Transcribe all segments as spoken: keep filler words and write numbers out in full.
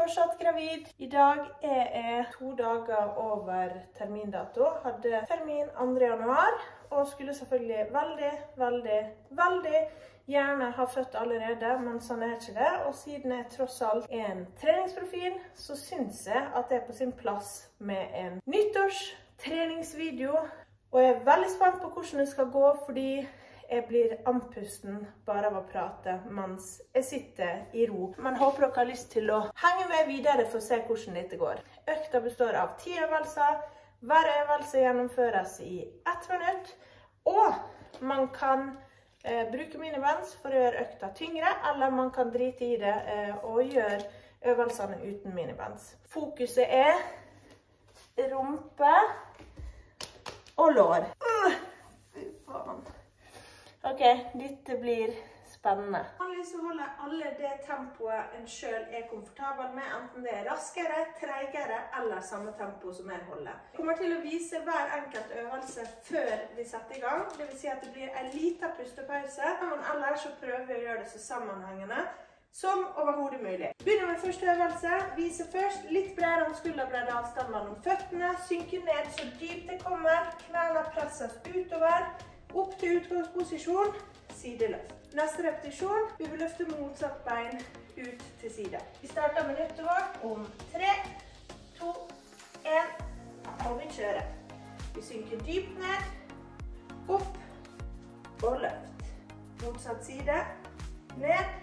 Fortsatt gravid. I dag er jeg to dager over termindato. Hadde termin andre januar, og skulle selvfølgelig veldig, veldig, veldig gjerne ha født allerede, men sånn er ikke det. Og siden jeg tross alt er en treningsprofil, så synes jeg at det er på sin plass med en nyttårstreningsvideo. Og jeg er veldig spent på hvordan det skal gå, fordi jeg blir andpusten bare av å prate mens jeg sitter i ro. Men håper dere har lyst til å henge med videre for å se hvordan dette går. Økta består av ti øvelser. Hver øvelse gjennomføres i ett minutt. Og man kan eh, bruke minibands for å gjøre økta tyngre, eller man kan drite i det eh, og gjøre øvelsene uten minibands. Fokuset er rumpe og lår. Uh, fy faen. Ok, dette blir spennende. Vanlig så holder alle det tempoet en selv er komfortabel med, enten det er raskere, treigere eller samme tempo som jeg holder. Jeg kommer til å vise hver enkelt øvelse før vi setter i gang. Det vil si at det blir en liten pustepause, men ellers så prøver vi å gjøre det så sammenhengende som overhodet mulig. Begynner med første øvelse. Vise først litt bredere enn skulderbredde avstand mellom føttene. Synke ned så dypt det kommer. Knærne presses utover. Opp til utgangsposisjon, sideløft. Neste repetisjon, vi vil løfte motsatt bein ut til side. Vi starter minuttet vårt om tre, to, en, og vi kjører. Vi synker dypt ned, opp og løft. Motsatt side, ned,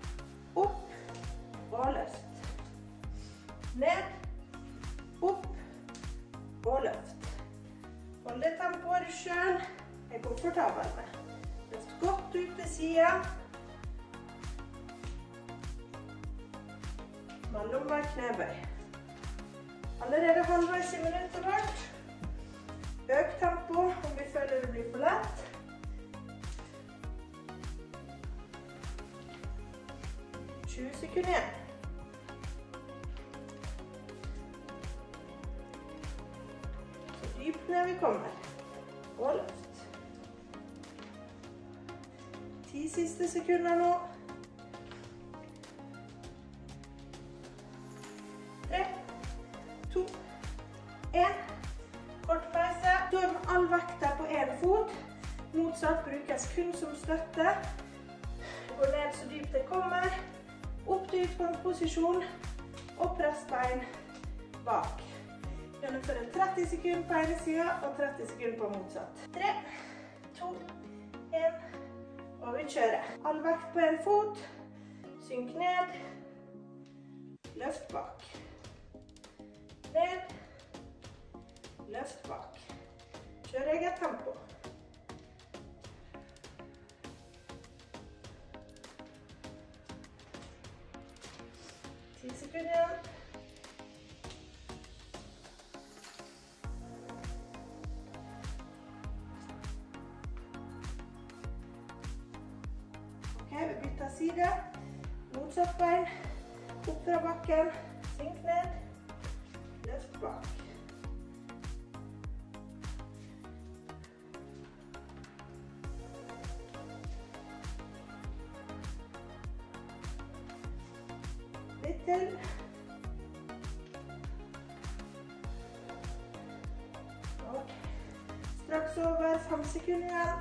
opp og løft. Ned, opp og løft. Hold det tempoet du selv er komfortabel med. Løft godt ut til siden. Mellomvær knebøy. Allerede halvveis i minuttet vårt. Øk tempo om vi føler det blir for lett. tjue sekunder igjen. Så dypt ned vi kommer. Og løft. ti siste sekunder nå. tre, to, en. Kort pause. Da er all vekta på en fot. Motsatt brukes kun som støtte. Gå ned så dypt det kommer. Opp til utgangsposisjon. Og press bein bak. Gjennomføre tretti sekunder på ene siden og tretti sekunder på motsatt. tre, to, en. Og vi kjører. All vekt på en fot. Synk ned. Løft bak. Ned. Løft bak. Kjør eget tempo. ti sekunder igjen. Vi bytter side, motsatt bein, opp fra bakken, synk ned, løft bak. Litt til. Og straks over fem sekunder igjen.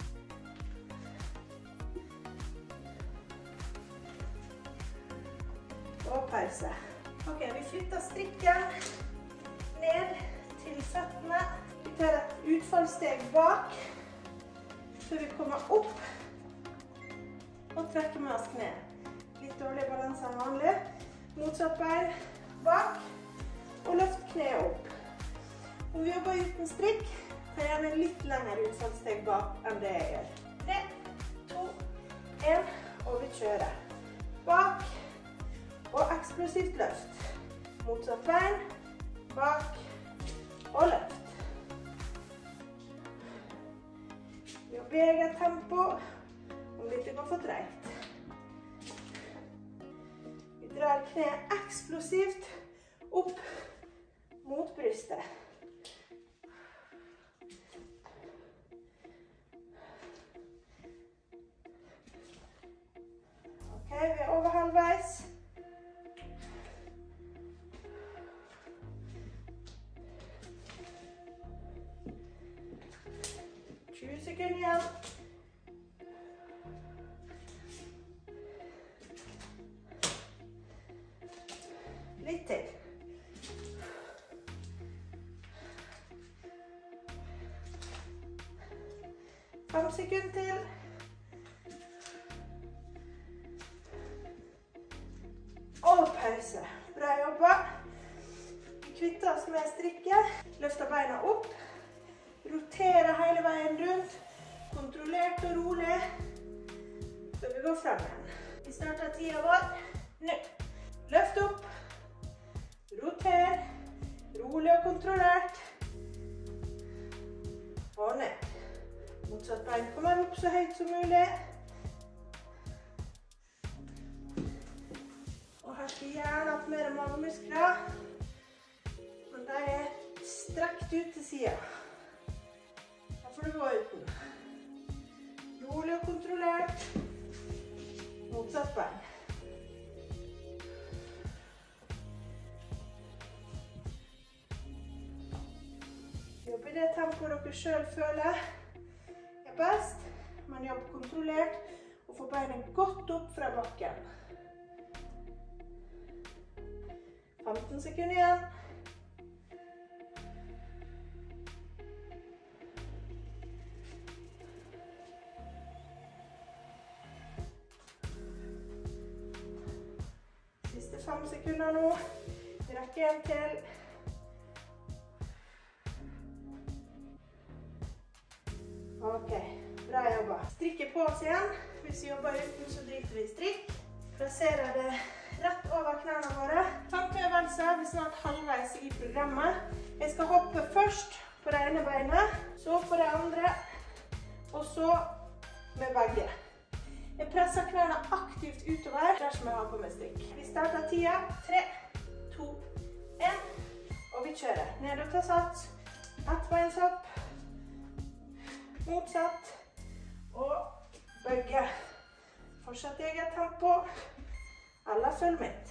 Og pause. Ok, vi flytter strikken ned til føttene. Vi tar et utfallssteg bak, så vi kommer opp og trekker med oss kne. Litt dårlig balanse enn vanlig. Motsatt bein bak, og løft kne opp. Om vi jobber uten strikk, tar jeg gjerne litt lengre utfallssteg bak enn det jeg gjør. tre, to, en, og vi kjører. Bak, og eksplosivt løft. Motsatt bein, bak og løft. Jobb i eget tempo, om dette går for tregt. Vi drar kneet eksplosivt opp mot brystet. Ok, vi er over halvveis. sekunder igjen. Litt til. Fem sekunder til. Og pause. Bra jobba. Vi kvitter oss med strikket. Løfter beina opp. Roterer hele veien rundt. Kontrollert og rolig. Så vi går frem igjen. Vi starter tida vår. Nå. Løft opp. Roter. Rolig og kontrollert. Og ned. Motsatt bein kommer opp så høyt som mulig. Og her skal jeg gjerne ha mer magemuskler. Men de er strekt ut til siden. Her får du gå uten. Rolig og kontrollert. Motsatt bein. Jobb i det tempoet dere selv føler er best. Man jobber kontrollert og får beinet godt opp fra bakken. femten sekunder igjen. Siste fem sekunder nå. Vi rekker en til. Ok, bra jobba. Strikke på oss igjen. Hvis vi jobber uten, så driter vi i strikk. Plasserer det rett over knærne våre. Tankeøvelse, vi er snart halvveis i programmet. Jeg skal hoppe først på det ene beinet, så på det andre, og så med begge. Jeg presser knærne aktivt utover dersom jeg har på meg strikk. Vi starter tida. tre, to, én, og vi kjører. Ned og ta sats. Ett beinshopp. Motsatt, og bøyge. Fortsett i eget tempo, eller følg mitt.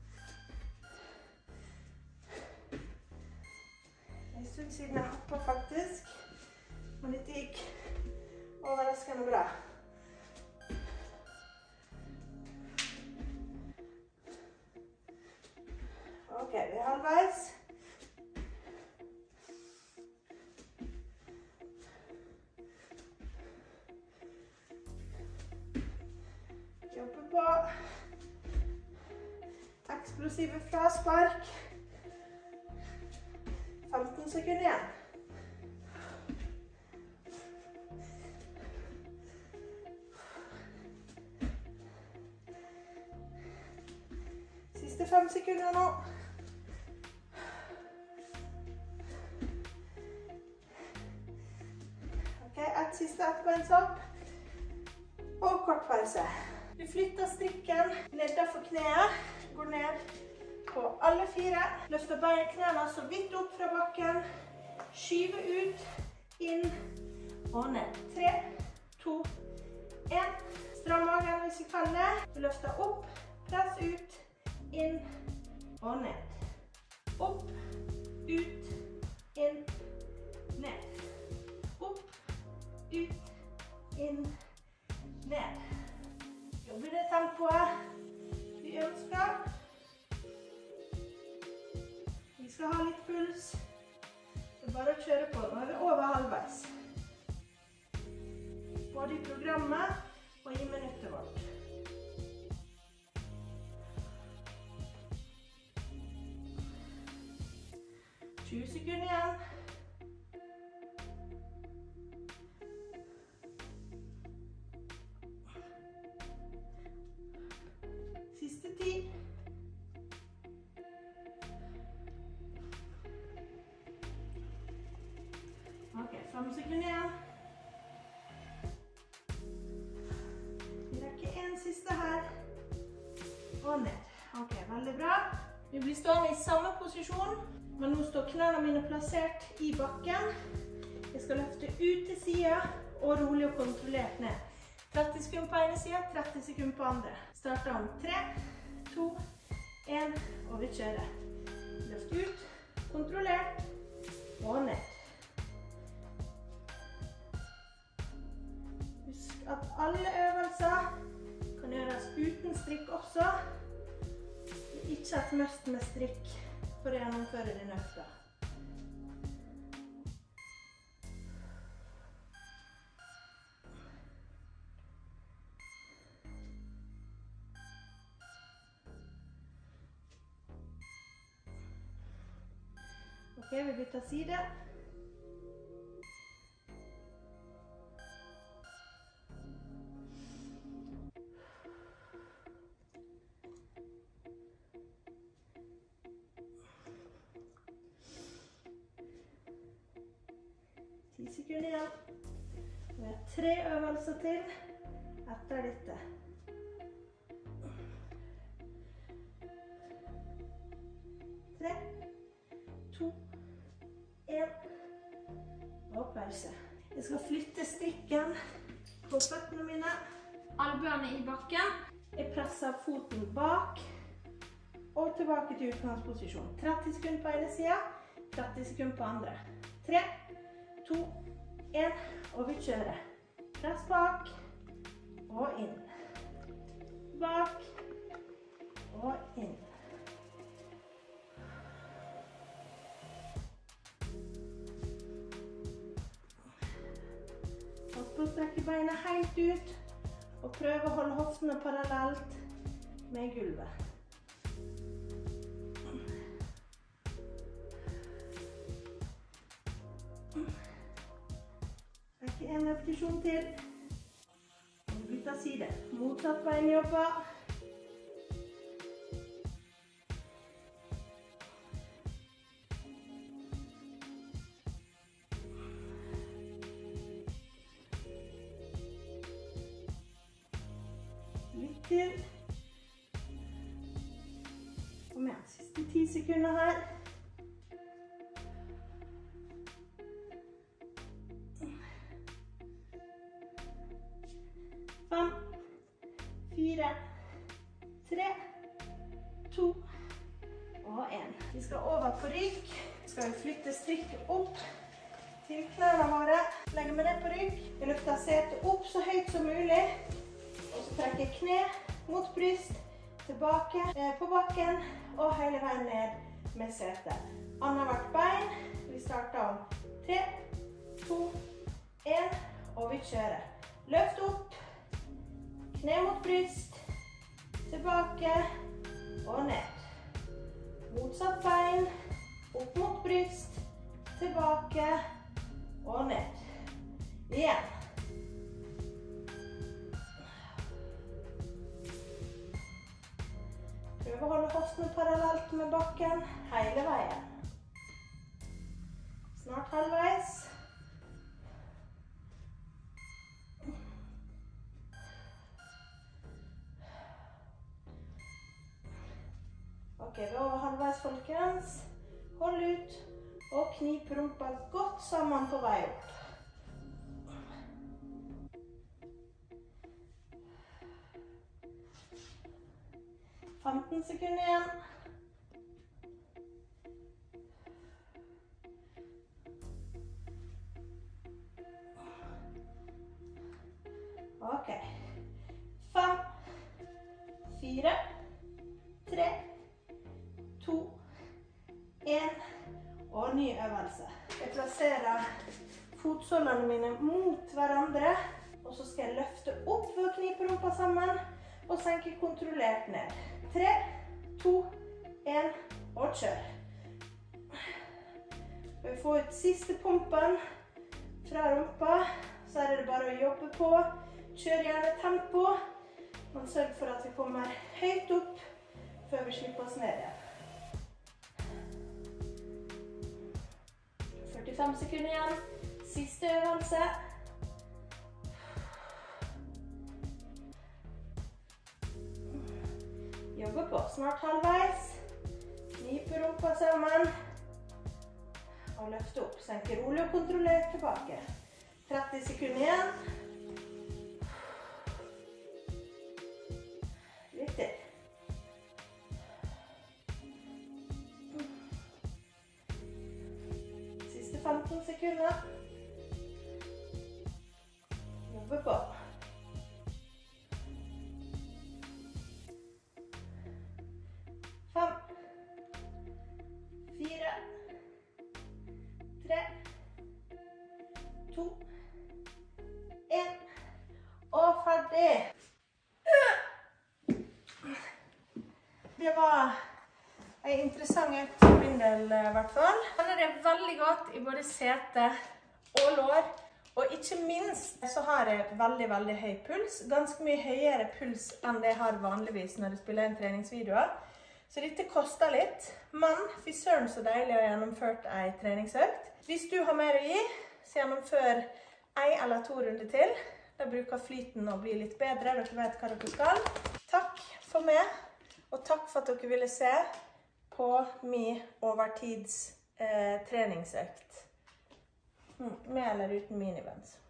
En stund siden jeg hoppet faktisk, men dette gikk overraskende bra. Ok, vi er halvveis. Jobbe på eksplosive fraspark. femten sekunder igjen. Siste fem sekunder nå. Ok, ett siste ettbeinshopp. Og kort pause. Vi flytter strikken nedenfor kneet, går ned på alle fire, løfter beinknærne så vidt opp fra bakken, skyver ut, inn og ned. tre, to, én. Stram magen hvis vi kan det. Vi løfter opp, press ut, inn og ned. Opp, ut, inn, ned. Opp, ut, inn, ned. Jobb i det tempoet vi ønsker. Vi skal ha litt puls. Det er bare å kjøre på. Nå er vi over halvveis. Både i programmet og i minuttet vårt. tjue sekunder igjen. Siste tid. Ok, fem sekunder igjen. Vi rekker en siste her. Og ned. Ok, veldig bra. Vi blir stående i samme posisjon, men nå står knærne mine plassert i bakken. Jeg skal løfte ut til siden og rolig og kontrollert ned. tretti sekunder på ene siden, tretti sekunder på andre. Starter om tre, to, én, og vi kjører. Løft ut, kontrollert, og ned. at alle øvelser kan gjøres uten strikk også. Det er ikke et must med strikk for å gjennomføre denne økta. Ok, vi bytter side. ti sekunder igjen. Vi har tre øvelser til etter dette. Tre, to, en, og pause. Jeg skal flytte strikken på føttene mine. Albuene i bakken. Jeg presser foten bak og tilbake til utgangsposisjon. tretti sekunder på ene siden, tretti sekunder på andre. tre, to, en, og vi kjører. Press bak, og inn. Bak, og inn. Pass på å strekke beina helt ut, og prøve å holde hoftene parallelt med gulvet. En repetisjon til. Og bytter side. Motsatt bein jobber. Litt til. Kom igjen, siste ti sekunder her. Fem, fire, tre, to og en. Vi skal over på rygg. Skal vi flytte strikket opp til knærne våre. Legger vi det på rygg. Vi løfter setet opp så høyt som mulig. Og så trekker kne mot bryst, tilbake på bakken og hele veien ned med setet. Annethvert bein. Vi starter om tre, to, en, og vi kjører. Løft opp. Kne mot bryst, tilbake og ned. Motsatt bein, opp mot bryst, tilbake og ned. Igjen. Prøv å holde hoftene parallelt med bakken hele veien. Snart halvveis. Ok, vi er over halvveis, folkens. Hold ut og knip rumpa godt sammen på vei opp. femten sekunder igjen. Ok. Fem, fire, tre, to, en, og ny øvelse. Jeg plasserer fotsålene mine mot hverandre, og så skal jeg løfte opp ved å knipe rumpa sammen, og senke kontrollert ned. Tre, to, en, og kjør. Skal vi få ut siste pumpen fra rumpa, så er det bare å jobbe på. Kjør gjerne tempo, men sørg for at vi kommer høyt opp før vi slipper oss ned igjen. førtifem sekunder igjen. Siste øvelse. Jobbe på. Snart halvveis. Knipe rumpa sammen. Og løfte opp. Senke rolig og kontrollert tilbake. tretti sekunder igjen. Litt til. femten sekunder. Jobbe på. En interessant økt for min del i hvert fall. Kjenner det veldig godt i både sete og lår. Og ikke minst så har jeg veldig, veldig høy puls. Ganske mye høyere puls enn det jeg har vanligvis når jeg spiller inn treningsvideoer. Så dette koster litt, men fy søren så deilig å ha gjennomført en treningsøkt. Hvis du har mer å gi, så gjennomfør en eller to runder til. Da bruker flyten å bli litt bedre, dere vet hva dere skal. Takk for meg, og takk for at dere ville se på min overtids eh, treningsøkt. Mm, med eller uten minivans.